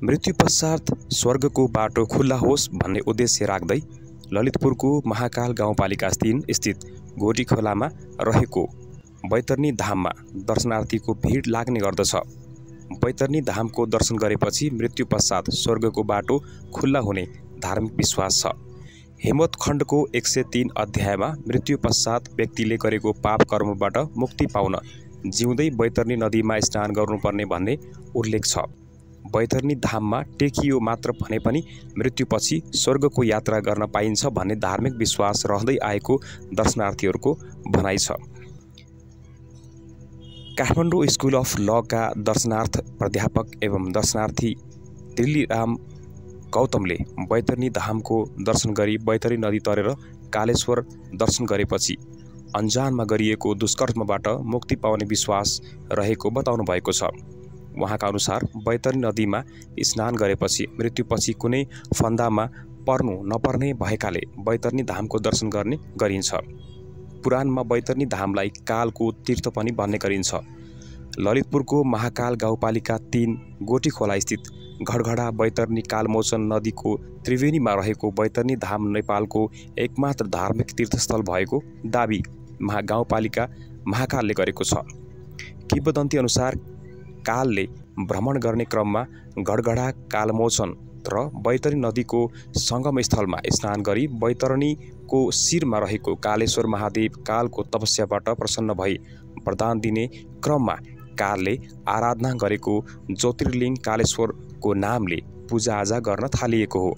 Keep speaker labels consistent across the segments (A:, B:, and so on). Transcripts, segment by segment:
A: मृत्यु पश्चात स्वर्गको बाटो खुल्ला होस् भन्ने उद्देश्य राख्दै ललितपुरको महाकाल गाउँपालिका 3 स्थित गोटी खोलामा रहेको बैतरणी धाममा दर्शनार्थीको भिड लाग्ने गर्दछ। बैतरणी धामको दर्शन गरेपछि मृत्यु पश्चात स्वर्गको बाटो खुल्ला हुने धार्मिक विश्वास छ। हेमवत खण्डको 103 अध्यायमा मृत्यु पश्चात व्यक्तिले गरेको पाप कर्मबाट मुक्ति पाउन जिउँदै बैतरणी नदीमा स्नान गर्नुपर्ने भन्ने उल्लेख छ। बैतरणी धाममा टेकियो मात्र भने पनि मृत्युपछि स्वर्गको यात्रा गर्न पाइन्छ भन्ने धार्मिक विश्वास रहँदै आएको दर्शनार्थीहरूको भनाइ छ। काठमाडौँ स्कुल अफ लका दर्शनार्थ प्राध्यापक एवं दर्शनार्थी दिल्लीराम गौतमले बैतरणी धामको दर्शन गरी बैतरणी नदी तरेर कालेश्वर दर्शन गरेपछि अन्जानमा गरिएको दुष्कर्मबाट मुक्ति पाउने विश्वास रहेको बताउनु भएको छ। उहाँका अनुसार बैतरणी नदीमा स्नान गरेपछि मृत्युपछि कुनै फन्दामा पर्नु नपर्ने भएकाले बैतरणी धामको दर्शन गर्ने गरिन्छ। पुराणमा बैतरणी धामलाई कालको तीर्थ पनि भन्ने गरिन्छ। ललितपुरको महाकाल गाउँपालिका 3 गोटी खोला स्थित घडघडा बैतरणी कालमोचन नदीको त्रिवेणीमा रहेको बैतरणी धाम नेपालको एकमात्र धार्मिक तीर्थस्थल भएको दाबी गाउँपालिका महाकालले गरेको छ। किंवदन्ती अनुसार कालले भ्रमण गर्ने क्रममा घडघडा कालमोचन र बैतरणी नदीको सङ्गम स्थलमा स्नान गरी बैतरणीको शिरमा रहेको कालेश्वर महादेव कालको तपस्याबाट प्रसन्न भई वरदान दिने क्रममा कालले आराधना गरेको ज्योतिर्लिङ्ग कालेश्वरको नामले पूजाआजा गर्न थालिएको हो।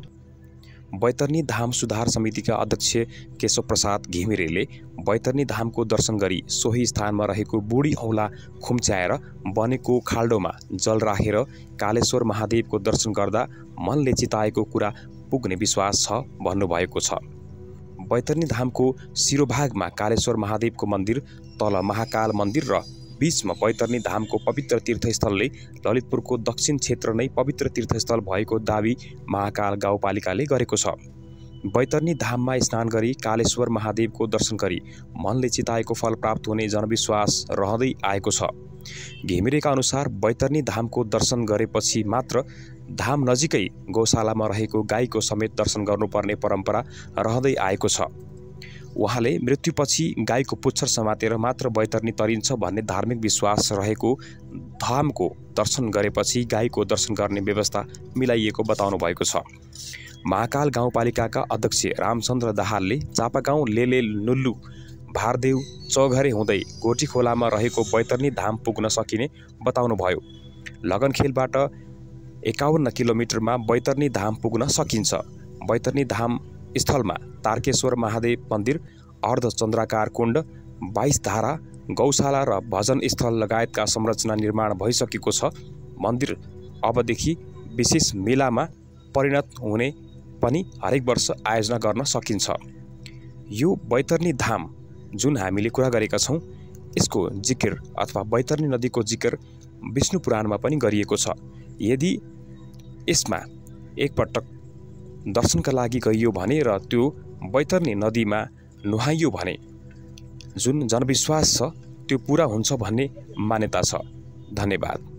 A: बैतरणी धाम सुधार समितिका अध्यक्ष केशव प्रसाद घिमिरेले बैतरणी धामको दर्शन गरी सोही स्थानमा रहेको बुढी औँला खुम्च्याएर बनेको खाल्डोमा जल राखेर कालेश्वर महादेवको दर्शन गर्दा मनले चिताएको कुरा पुग्ने विश्वास छ भन्नुभएको छ। बैतरणी धामको शिरोभागमा कालेश्वर महादेवको मन्दिर, तल महाकाल मन्दिर र बीचमा बैतरणी धामको पवित्र तीर्थस्थलले ललितपुरको दक्षिण क्षेत्र नै पवित्र तीर्थस्थल भएको दाबी महाकाल गाउँपालिकाले गरेको छ। बैतरणी धाममा स्नान गरी कालेश्वर महादेवको दर्शन गरी मनले चिताएको फल प्राप्त हुने जनविश्वास रहँदै आएको छ। घिमिरेका अनुसार बैतरणी धामको दर्शन गरेपछि मात्र धाम नजिकै गौशालामा रहेको गाईको समेत दर्शन गर्नुपर्ने परम्परा रहँदै आएको छ। उहाँले मृत्युपछि गाईको पुच्छर समातेर मात्र बैतरणी तरिन्छ भन्ने धार्मिक विश्वास रहेको धामको दर्शन गरेपछि गाईको दर्शन गर्ने व्यवस्था मिलाइएको बताउनु भएको छ। महाकाल गाउँपालिकाका अध्यक्ष रामचन्द्र दाहालले चापागाउँ लेले नुल्लु भारदेव चौघरे हुँदै गोटी खोलामा रहेको बैतरणी धाम पुग्न सकिने बताउनुभयो। लगनखेलबाट 51 किलोमिटरमा बैतरणी धाम पुग्न सकिन्छ। बैतरणी धाम स्थलमा तारकेश्वर महादेव मन्दिर, अर्धचन्द्राकार कुण्ड, 22 धारा, गौशाला र भजन स्थल लगायतका संरचना निर्माण भइसकेको छ। मन्दिर अबदेखि विशेष मेलामा परिणत हुने पनि हरेक वर्ष आयोजना गर्न सकिन्छ। यो बैतरणी धाम जुन हामीले कुरा गरेका छौँ, यसको जिकिर अथवा बैतरणी नदीको जिकिर विष्णु पुराणमा पनि गरिएको छ। यदि यसमा एकपटक दर्शनका लागि गइयो भने र त्यो बैतरणी नदीमा नुहाइयो भने जुन जनविश्वास छ त्यो पुरा हुन्छ भन्ने मान्यता छ। धन्यवाद।